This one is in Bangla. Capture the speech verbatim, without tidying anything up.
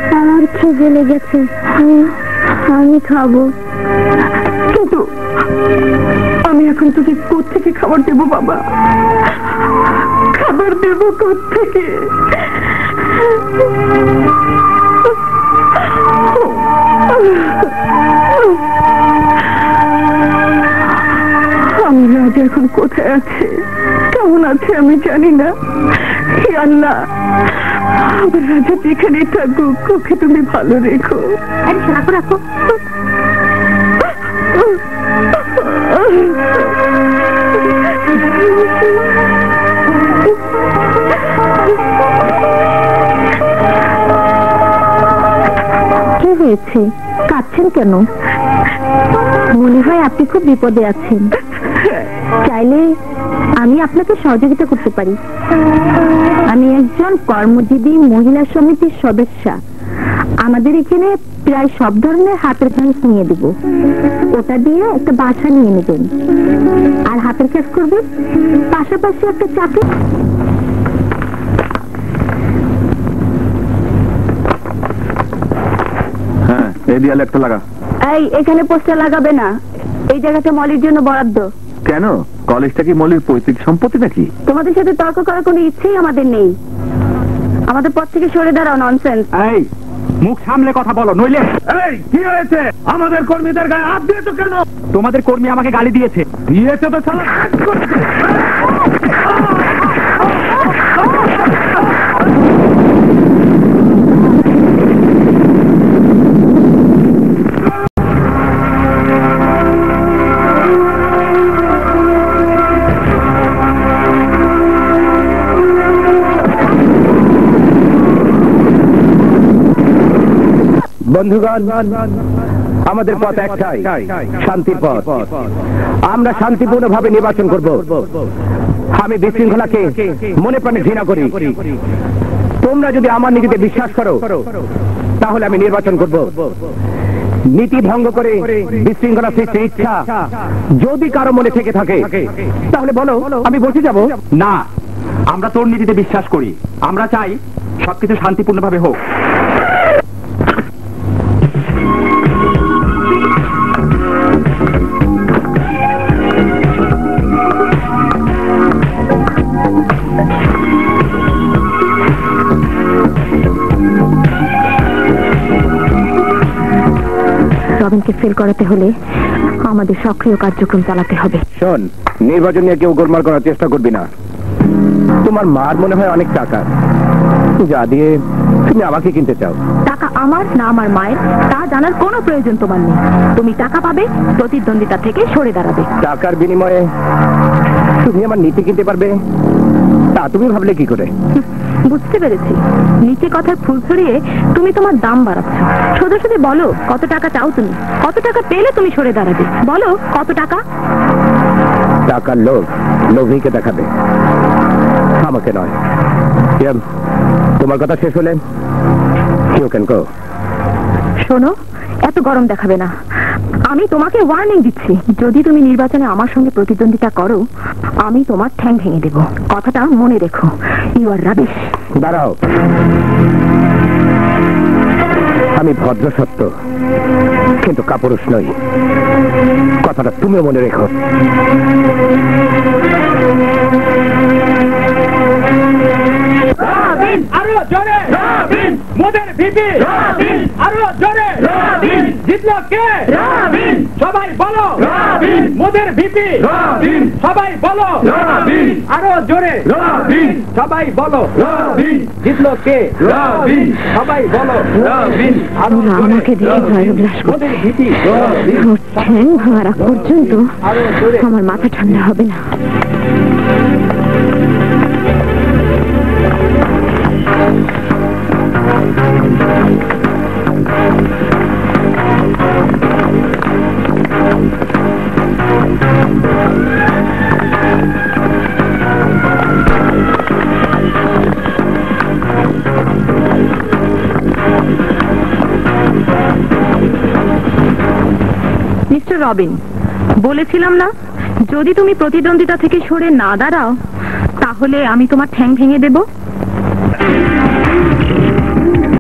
আমার খিদে লেগেছে, আমি খাবো। কিন্তু আমি এখন তোকে কোত্থেকে খাবার দেবো বাবা? খাবার দেবো কোত্থেকে? আমি রাজা এখন কোথায় আছে, কেমন আছে আমি জানি না। হে আল্লাহ, আমার রাজা যেখানেই থাকুক, ওকে তুমি ভালো রেখো। রাখো রাখো। কি হয়েছে, কাঁদছেন কেন? মনে হয় আপনি খুব বিপদে আছেন। চাইলে আমি আপনাকে সহযোগিতা করতে পারি। আমি একজন কর্মজীবী মহিলা সমিতির সদস্য। আমাদের এখানে প্রায় সব ধরনের হাতের কাজ নিয়ে দেব। ওটা দিয়ে একটা বাসা নিয়ে নেবেন আর হাতের কাজ করবেন, পাশাপাশি একটা চাকরি। হ্যাঁ, এই দেয়ালে একটা লাগা। এই, এখানে পোস্টার লাগাবে না, এই জায়গাটা মলির জন্য বরাদ্দ। কেন? কলেজটা কি মলির পৈতৃক সম্পত্তি নাকি? তোমাদের সাথে তর্ক করার কোনো ইচ্ছেই আমাদের নেই। আমাদের পথ থেকে সরে দাঁড়াও। ননসেন্স। এই, মুখ সামলে কথা বলো, নইলে। এই, কি হয়েছে? আমাদের কর্মীদের গায়ে হাত দিয়েছো কেন? তোমাদের কর্মী আমাকে গালি দিয়েছে। দিয়েছে তো শালা কাজ করছে। বন্ধুগণ, আমাদের পথ একটাই, শান্তির পথ। আমরা শান্তিপূর্ণ ভাবে নির্বাচন করব। আমি বিশৃঙ্খলাকে মনে প্রাণে ঘৃণা করি। তোমরা যদি আমার নীতিতে বিশ্বাস করো, তাহলে আমি নির্বাচন করব। নীতি ভঙ্গ করে বিশৃঙ্খলা সৃষ্টির ইচ্ছা যদি কারো মনে থেকে থাকে, তাহলে বলো, আমি বসে যাব। না, আমরা তোর নীতিতে বিশ্বাস করি। আমরা চাই সবকিছু শান্তিপূর্ণভাবে হোক। রবিনকে ফেল করাতে হলে আমাদের সক্রিয় কার্যক্রম চালাতে হবে। শোন, নির্বাচন নিয়ে কেউ গোলমাল করার চেষ্টা করবি না। তোমার মার মনে হয় অনেক টাকা, যা দিয়ে তুমি আমাকে কিনতে চাও। টাকা আমার না আমার মায়ের, তা জানার কোনো প্রয়োজন তোমার নেই। তুমি টাকা পাবে, প্রতিদ্বন্দ্বিতা থেকে সরে দাঁড়াবে। টাকার বিনিময়ে তুমি আমার নীতি কিনতে পারবে, তা তুমি ভাবলে কি করে? বুঝতে পেরেছি, নিচে কথার ফুল ছড়িয়ে তুমি তোমার দাম বাড়াচ্ছ। সোজা সোজা বলো, কত টাকা চাও তুমি? কত টাকা পেলে তুমি সরে দাঁড়াবে? বলো, কত টাকা? টাকার লোভ লোভীকে দেখাবে, আমাকে নয়। তোমার কথা শেষ হলে ইউ ক্যান গো। শোনো, এত গরম দেখাবে না। আমি তোমাকে ওয়ার্নিং দিচ্ছি, যদি তুমি নির্বাচনে আমার সঙ্গে প্রতিদ্বন্দ্বিতা করো, আমি তোমার ঠ্যাং ভেঙে দেব। কথাটা মনে রেখো। You are rubbish. দাঁড়াও, আমি ভদ্র সত্য, কিন্তু কাপুরুষ নই। কথাটা তুমিও মনে রেখো। আরো জোরে রবিন, মোদের ভিপি রবিন, আরো জোরে রবিন, জিতলো কে রবিন, সবাই বলো রবিন, মোদের ভিপি রবিন, সবাই বলো রবিন, আরো জোরে রবিন, সবাই বলো রবিন, জিতলো কে রবিন, সবাই বলো রবিন, আরো আমাকে দিয়ে জয়গ্লাস মোদের ভিপি রবিন, ঠ্যাং ভাঙার আগ পর্যন্ত আমার মাথা ঠান্ডা হবে না। মিস্টার রবিন, বলেছিলাম না, যদি তুমি প্রতিদ্বন্দ্বিতা থেকে সরে না দাঁড়াও, তাহলে আমি তোমার ঠ্যাং ভেঙে দেব।